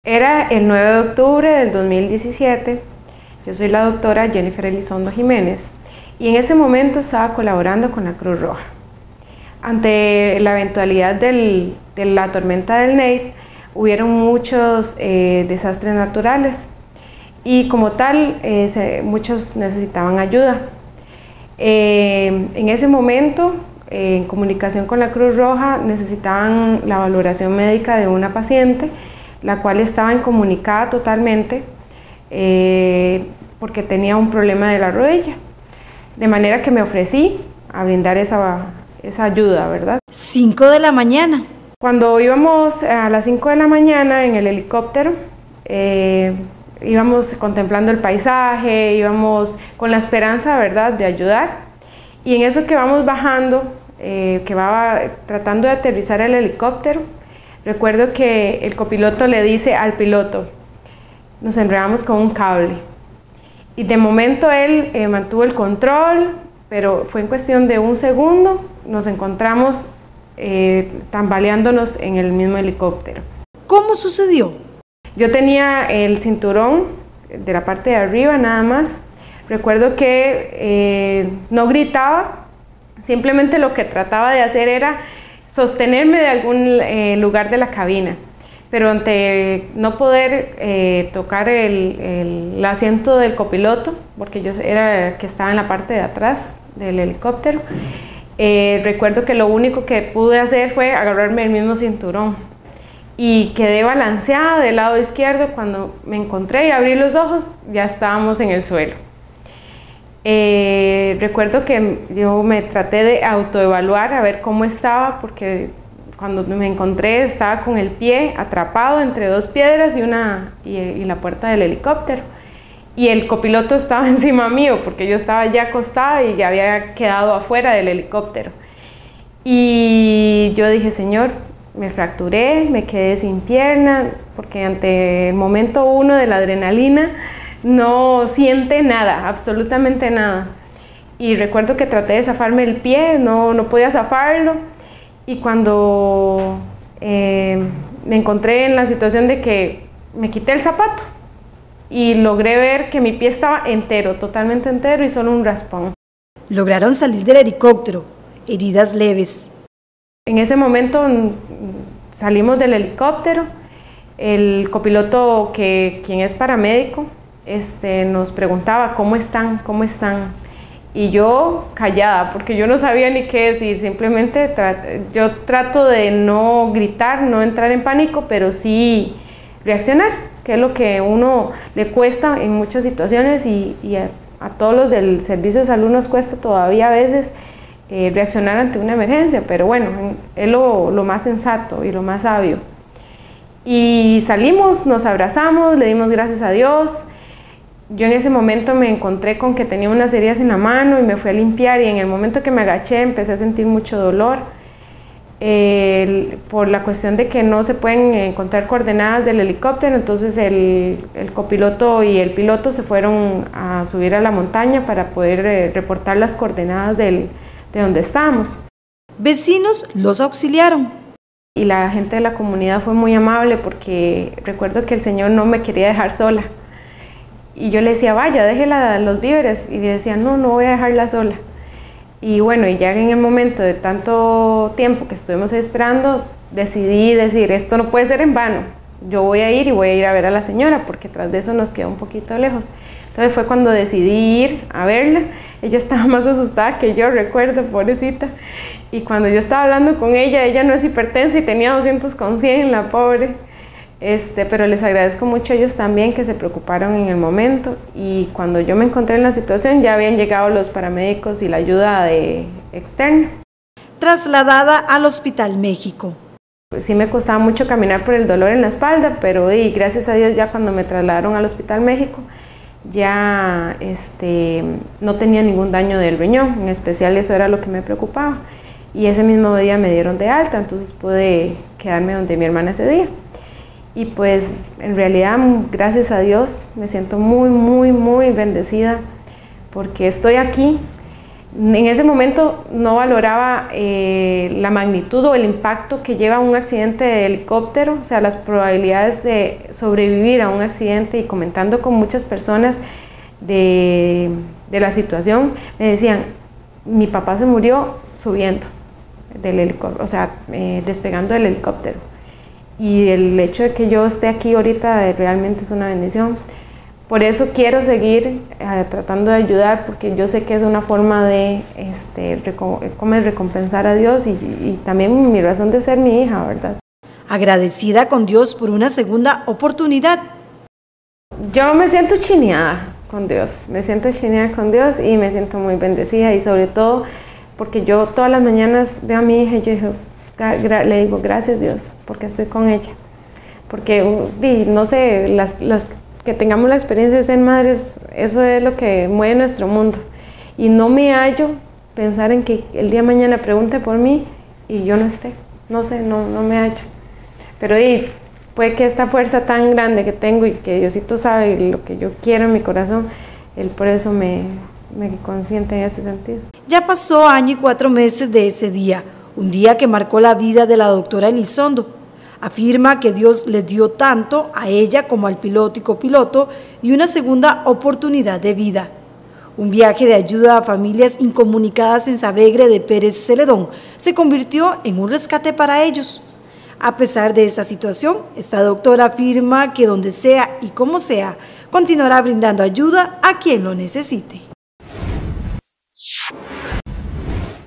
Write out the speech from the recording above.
Era el 9 de octubre del 2017, yo soy la doctora Jennifer Elizondo Jiménez y en ese momento estaba colaborando con la Cruz Roja. Ante la eventualidad de la tormenta del Nate, hubieron muchos desastres naturales y como tal muchos necesitaban ayuda. En ese momento, en comunicación con la Cruz Roja, necesitaban la valoración médica de una paciente, la cual estaba incomunicada totalmente porque tenía un problema de la rodilla. De manera que me ofrecí a brindar esa ayuda, ¿verdad? 5 de la mañana. Cuando íbamos a las 5 de la mañana en el helicóptero, íbamos contemplando el paisaje, íbamos con la esperanza, ¿verdad?, de ayudar. Y en eso que vamos bajando, que va tratando de aterrizar el helicóptero, recuerdo que el copiloto le dice al piloto, nos enredamos con un cable. Y de momento él mantuvo el control, pero fue en cuestión de un segundo, nos encontramos tambaleándonos en el mismo helicóptero. ¿Cómo sucedió? Yo tenía el cinturón de la parte de arriba nada más. Recuerdo que no gritaba, simplemente lo que trataba de hacer era sostenerme de algún lugar de la cabina, pero ante no poder tocar el asiento del copiloto, porque yo era que estaba en la parte de atrás del helicóptero, recuerdo que lo único que pude hacer fue agarrarme el mismo cinturón y quedé balanceada del lado izquierdo. Cuando me encontré y abrí los ojos, ya estábamos en el suelo. Recuerdo que yo me traté de autoevaluar a ver cómo estaba, porque cuando me encontré estaba con el pie atrapado entre dos piedras y la puerta del helicóptero. Y el copiloto estaba encima mío porque yo estaba ya acostada y ya había quedado afuera del helicóptero. Y yo dije, Señor, me fracturé, me quedé sin pierna, porque ante el momento 1 de la adrenalina no siente nada, absolutamente nada. Y recuerdo que traté de zafarme el pie, no podía zafarlo. Y cuando me encontré en la situación de que me quité el zapato y logré ver que mi pie estaba entero, totalmente entero y solo un raspón. Lograron salir del helicóptero, heridas leves. En ese momento salimos del helicóptero, el copiloto, quien es paramédico, nos preguntaba ¿cómo están? ¿Cómo están? Y yo callada, porque yo no sabía ni qué decir, simplemente yo trato de no gritar, no entrar en pánico, pero sí reaccionar, que es lo que a uno le cuesta en muchas situaciones y a todos los del servicio de salud nos cuesta todavía a veces reaccionar ante una emergencia, pero bueno, es lo más sensato y lo más sabio. Y salimos, nos abrazamos, le dimos gracias a Dios. Yo en ese momento me encontré con que tenía unas heridas en la mano y me fui a limpiar, y en el momento que me agaché empecé a sentir mucho dolor por la cuestión de que no se pueden encontrar coordenadas del helicóptero. Entonces el copiloto y el piloto se fueron a subir a la montaña para poder reportar las coordenadas de donde estábamos. Vecinos los auxiliaron. Y la gente de la comunidad fue muy amable, porque recuerdo que el Señor no me quería dejar sola. Y yo le decía, vaya, déjela los víveres. Y le decía, no voy a dejarla sola. Y bueno, y ya en el momento de tanto tiempo que estuvimos esperando, decidí decir, esto no puede ser en vano. Yo voy a ir a ver a la señora, porque tras de eso nos queda un poquito lejos. Entonces fue cuando decidí ir a verla. Ella estaba más asustada que yo, recuerdo, pobrecita. Y cuando yo estaba hablando con ella no es hipertensa y tenía 200/100, la pobre. Pero les agradezco mucho a ellos también, que se preocuparon en el momento, y cuando yo me encontré en la situación ya habían llegado los paramédicos y la ayuda externa. Trasladada al Hospital México. Pues sí me costaba mucho caminar por el dolor en la espalda, pero gracias a Dios ya cuando me trasladaron al Hospital México ya no tenía ningún daño del riñón, en especial eso era lo que me preocupaba, y ese mismo día me dieron de alta, entonces pude quedarme donde mi hermana ese día. Y pues en realidad, gracias a Dios, me siento muy bendecida, porque estoy aquí. En ese momento no valoraba la magnitud o el impacto que lleva un accidente de helicóptero, o sea, las probabilidades de sobrevivir a un accidente, y comentando con muchas personas de la situación, me decían, mi papá se murió subiendo del helicóptero, o sea, despegando del helicóptero. Y el hecho de que yo esté aquí ahorita realmente es una bendición. Por eso quiero seguir tratando de ayudar, porque yo sé que es una forma de recompensar a Dios y también mi razón de ser mi hija, ¿verdad? Agradecida con Dios por una segunda oportunidad. Yo me siento chineada con Dios, y me siento muy bendecida, y sobre todo porque yo todas las mañanas veo a mi hija y yo le digo gracias Dios porque estoy con ella, porque no sé, las que tengamos la experiencia de ser madres, eso es lo que mueve nuestro mundo, y no me hallo pensar en que el día de mañana pregunte por mí y yo no esté, no sé, no me hallo, pero puede que esta fuerza tan grande que tengo y que Diosito sabe lo que yo quiero en mi corazón, Él por eso me consiente en ese sentido. Ya pasó 1 año y 4 meses de ese día, un día que marcó la vida de la doctora Elizondo. Afirma que Dios le dio tanto a ella como al piloto y copiloto y una segunda oportunidad de vida. Un viaje de ayuda a familias incomunicadas en Savegre de Pérez Celedón se convirtió en un rescate para ellos. A pesar de esa situación, esta doctora afirma que donde sea y como sea, continuará brindando ayuda a quien lo necesite.